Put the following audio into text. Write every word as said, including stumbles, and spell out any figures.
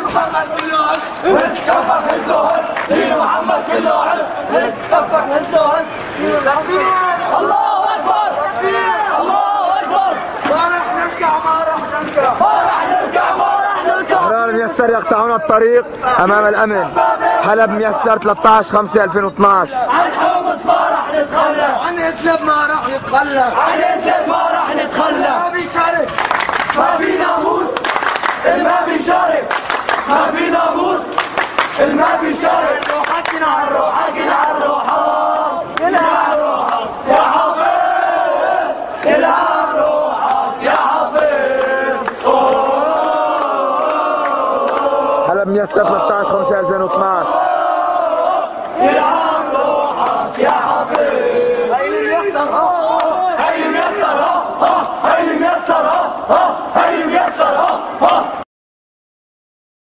محمد كله عز هز كفك هزه هز دين محمد كله عز هز كفك هزه هز الله اكبر الله اكبر ما راح نرجع ما راح نرجع ما راح نرجع ما راح نرجع. قرار ميسر يقطعون الطريق امام الامن. حلب ميسر ثلاثة عشر خمسة ألفين واثنعش. عن حمص ما راح نتخلى، عن ادلب ما راح نتخلى، عن ادلب ما راح نتخلى. ما بيشارك ما في ناموس الما بيشارك، ما في ناموس الما بيشارك. روحك على روحك على روحك على روحك يا حافظ العب روحك يا حافظ. حلب ميسر ثلاثة عشر خمسة ألفين واثنعش.